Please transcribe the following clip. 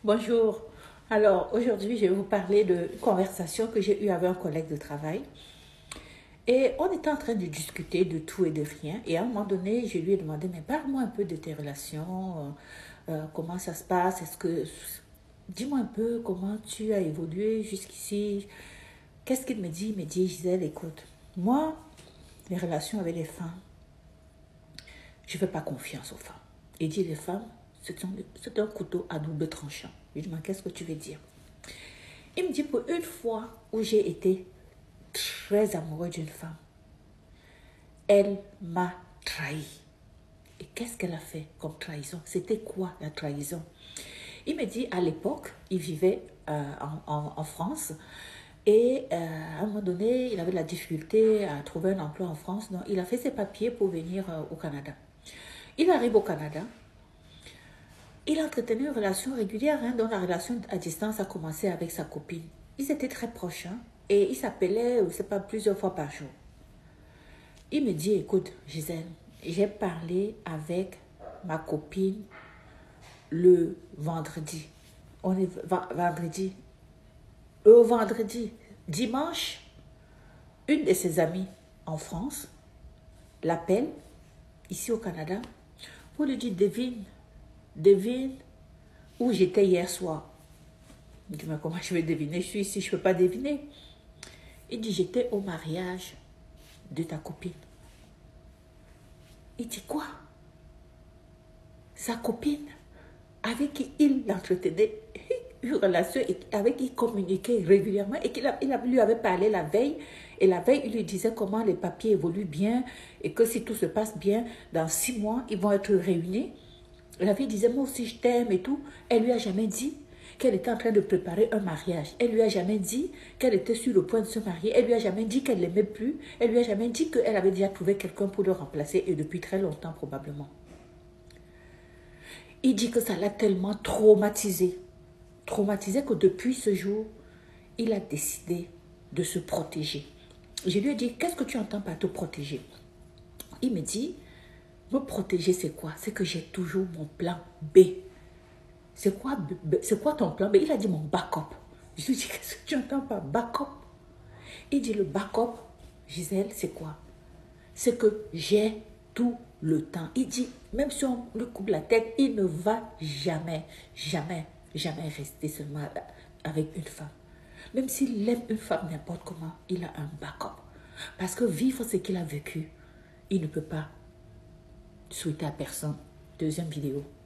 Bonjour. Alors, aujourd'hui, je vais vous parler de conversation que j'ai eue avec un collègue de travail. Et on était en train de discuter de tout et de rien. Et à un moment donné, je lui ai demandé, mais parle-moi un peu de tes relations, comment ça se passe, dis-moi un peu comment tu as évolué jusqu'ici. Qu'est-ce qu'il me dit? Il me dit, Gisèle, écoute, moi, les relations avec les femmes, je ne fais pas confiance aux femmes. Il dit, les femmes, c'est un couteau à double tranchant. Je lui dis, mais qu'est-ce que tu veux dire? Il me dit, pour une fois où j'ai été très amoureux d'une femme, elle m'a trahi. Et qu'est-ce qu'elle a fait comme trahison? C'était quoi la trahison? Il me dit, à l'époque, il vivait en France. Et à un moment donné, il avait de la difficulté à trouver un emploi en France. Donc, il a fait ses papiers pour venir au Canada. Il arrive au Canada. Il entretenait une relation régulière, dont la relation à distance a commencé avec sa copine. Ils étaient très proches, et ils s'appelaient, je ne sais pas, plusieurs fois par jour. Il me dit, écoute, Gisèle, j'ai parlé avec ma copine le vendredi. On est vendredi. Le vendredi, dimanche, une de ses amies en France l'appelle, ici au Canada, pour lui dire, devine où j'étais hier soir. Il dit, mais comment je vais deviner? Je suis ici, je ne peux pas deviner. Il dit, j'étais au mariage de ta copine. Il dit, quoi? Sa copine, avec qui il entretenait une relation, avec qui il communiquait régulièrement, et qu'il lui avait parlé la veille. Et la veille, il lui disait comment les papiers évoluent bien, et que si tout se passe bien, dans 6 mois, ils vont être réunis. La fille disait, moi aussi je t'aime et tout. Elle lui a jamais dit qu'elle était en train de préparer un mariage. Elle lui a jamais dit qu'elle était sur le point de se marier. Elle lui a jamais dit qu'elle l'aimait plus. Elle lui a jamais dit qu'elle avait déjà trouvé quelqu'un pour le remplacer, et depuis très longtemps probablement. Il dit que ça l'a tellement traumatisé que depuis ce jour, il a décidé de se protéger. Je lui ai dit, qu'est-ce que tu entends par te protéger? Il me dit, me protéger, c'est quoi? C'est que j'ai toujours mon plan B. C'est quoi ton plan B? Il a dit mon backup. Je lui ai dit, qu'est-ce que tu entends par backup? Il dit, le backup, Gisèle, c'est quoi? C'est que j'ai tout le temps. Il dit, même si on lui coupe la tête, il ne va jamais rester seulement avec une femme. Même s'il aime une femme n'importe comment, il a un backup. Parce que vivre ce qu'il a vécu, il ne peut pas souhaiter à personne. Deuxième vidéo.